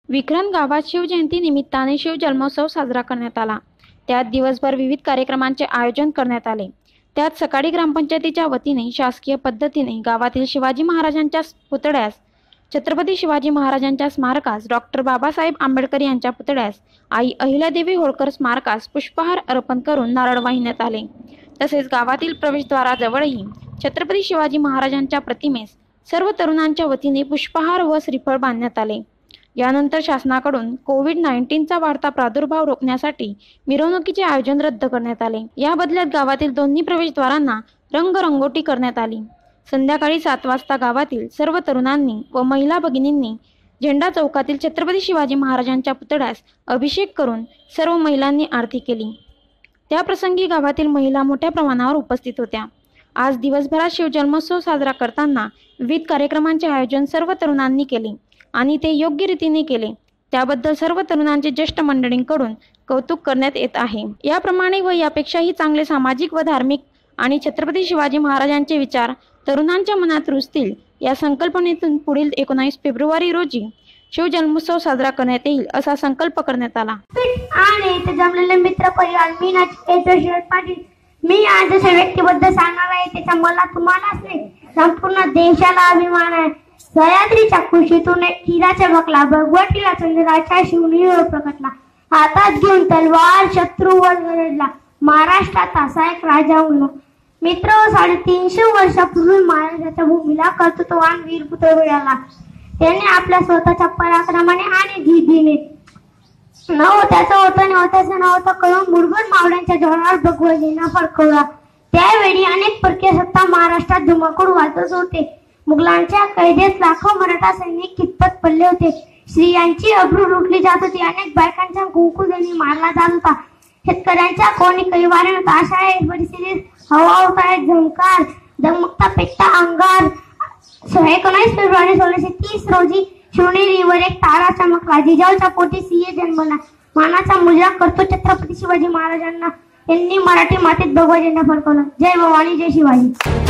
विक्रम गावात शिवजयंती निमित्ताने शिवजन्मोत्सव साजरा करण्यात आला। त्यात दिवसभर विविध कार्यक्रमांचे आयोजन करण्यात आले। त्यात सकाळी ग्रामपंचायतीच्या वतीने शासकीय पद्धतीने गावातील शिवाजी महाराजांच्या पुतळ्यास, छत्रपती शिवाजी महाराजांच्या स्मारकास, डॉक्टर बाबासाहेब आंबेडकर यांच्या पुतळ्यास, आई अहिल्यादेवी होळकर स्मारकास पुष्पहार अर्पण करून नारळ वाहिण्यात आले। तसेच गावातील प्रवेशद्वाराजवळही छत्रपती शिवाजी महाराजांच्या प्रतिमेस सर्व तरुणांच्या वतीने पुष्पहार व श्रीफळ बांधण्यात आले। यानंतर शासनाकडून कोविड-19चा वाढता प्रादुर्भाव रोखण्यासाठी मिरवणुकीचे आयोजन रद्द करण्यात आले। या बदल्यात गावातील दोन्ही प्रवेशद्वारांना रंगरंगोटी करण्यात आली। संध्याकाळी 7 वाजता गावातील सर्व तरुणांनी व महिला भगिनींनी झेंडा चौकातील छत्रपती शिवाजी महाराजांच्या पुतळ्यास अभिषेक करून सर्व महिलांनी आरती केली। त्याप्रसंगी गावातील महिला मोठ्या प्रमाणावर उपस्थित होत्या। आज दिवसभरात शिवजन्मोत्सव साजरा करताना विविध कार्यक्रमांचे आयोजन सर्व तरुणांनी केले आणि ते योग्य रीतीने केले। त्याबद्दल सर्व तरुणांचे ज्येष्ठ मंडळींकडून कौतुक करण्यात येत आहे। याप्रमाणे व यापेक्षाही चांगले सामाजिक व धार्मिक आणि छत्रपती शिवाजी महाराजांचे विचार तरुणांच्या मनात रुजतील या संकल्पनेतून पुढील 19 फेब्रुवारी रोजी शिवजन्मोत्सव साजरा करण्यात येईल असा संकल्प करण्यात आला। आणि इथे जमलेले मित्र परिवार, मी नाचेश्वर पाटील, मी आज अशा व्यक्तीबद्दल सांगणार आहे त्याचा मला तुम्हालाच नाही संपूर्ण देशाला अभिमान आहे। सह्याद्रीच्या कुशीतून एक हिरा चमकला, भगवतीला चंद्राच्या शिवणीवर प्रकटला, हातात घेऊन तलवार शत्रूवर गरजला, महाराष्ट्रात असा एक राजा उरला। मित्र, 350 वर्षापूर्वी महाराजाच्या भूमीला कर्तृत्ववान वीरपुत्र मिळाला। त्याने आपल्या स्वतःच्या पराक्रमाने आणि जिद्दीने नव्हत्याचं होतं नव्हत्याचं नव्हतं करून मुरगड मावळ्यांच्या जोरावर भगवतींना फडकवला। त्यावेळी अनेक परकीय सत्ता महाराष्ट्रात धुमाकूळ वाजत होते। मुघलांच्या कैदेत लाखो मराठा सैनिक कितपत पडले होते। स्त्रियांची अब्रू लुटली जात होती। अनेक बायकांच्या कुंकुदेनी मारला जात होता। शेतकऱ्यांच्या कोणी कैवारी नव्हता। अशा एक परिस्थितीत हवा होता एक झंकार, धगमगता पेटता अंगार। 19 फेब्रुवारी 1630 रोजी शिवनेरीवर एक तारा चमकला। जिजाऊच्या पोटी सिंह जन्मला। मानाचा मुजरा करतो छत्रपती शिवाजी महाराजांना। यांनी मराठी मातीत भगवा झेंडा फडकवला। जय भवानी, जय शिवाजी।